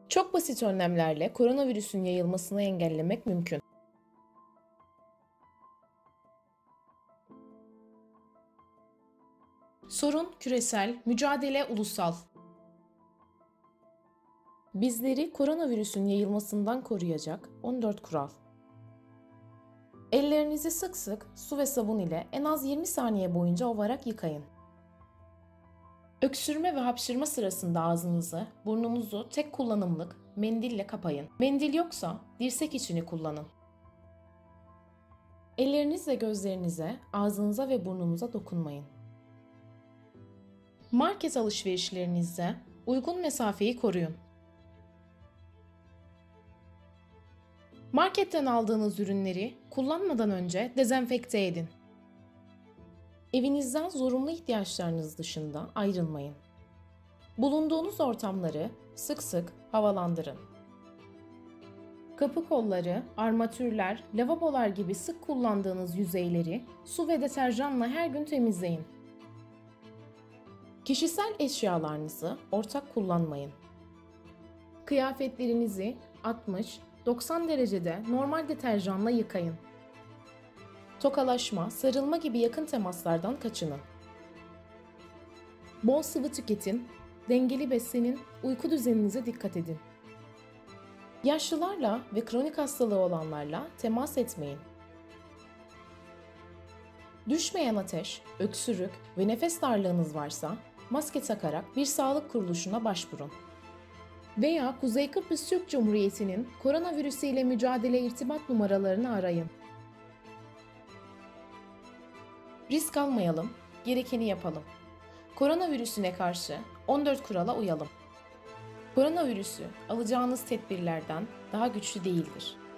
Çok basit önlemlerle koronavirüsün yayılmasını engellemek mümkün. Sorun küresel, mücadele ulusal. Bizleri koronavirüsün yayılmasından koruyacak 14 kural. Ellerinizi sık sık su ve sabun ile en az 20 saniye boyunca ovarak yıkayın. Öksürme ve hapşırma sırasında ağzınızı, burnunuzu tek kullanımlık mendille kapayın. Mendil yoksa dirsek içini kullanın. Ellerinizle gözlerinize, ağzınıza ve burnunuza dokunmayın. Market alışverişlerinizde uygun mesafeyi koruyun. Marketten aldığınız ürünleri kullanmadan önce dezenfekte edin. Evinizden zorunlu ihtiyaçlarınız dışında ayrılmayın. Bulunduğunuz ortamları sık sık havalandırın. Kapı kolları, armatürler, lavabolar gibi sık kullandığınız yüzeyleri su ve deterjanla her gün temizleyin. Kişisel eşyalarınızı ortak kullanmayın. Kıyafetlerinizi 60-90 derecede normal deterjanla yıkayın. Tokalaşma, sarılma gibi yakın temaslardan kaçının. Bol sıvı tüketin, dengeli beslenin, uyku düzeninize dikkat edin. Yaşlılarla ve kronik hastalığı olanlarla temas etmeyin. Düşmeyen ateş, öksürük ve nefes darlığınız varsa maske takarak bir sağlık kuruluşuna başvurun. Veya Kuzey Kıbrıs Türk Cumhuriyeti'nin koronavirüsü ile mücadele irtibat numaralarını arayın. Risk almayalım, gerekeni yapalım. Koronavirüsüne karşı 14 kurala uyalım. Koronavirüsü alacağınız tedbirlerden daha güçlü değildir.